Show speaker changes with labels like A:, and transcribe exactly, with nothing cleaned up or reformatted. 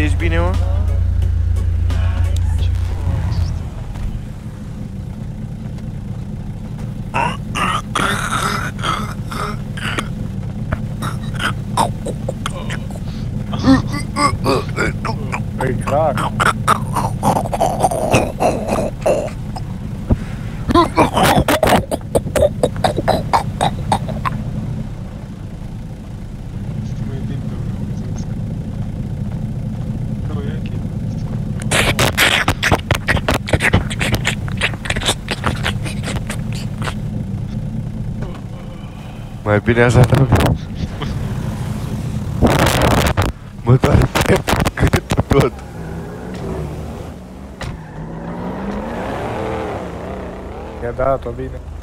A: ești bine, mă?
B: E clar.
A: Mai bine așa, nu? Mă doare cât tot.
B: I-a dat-o bine.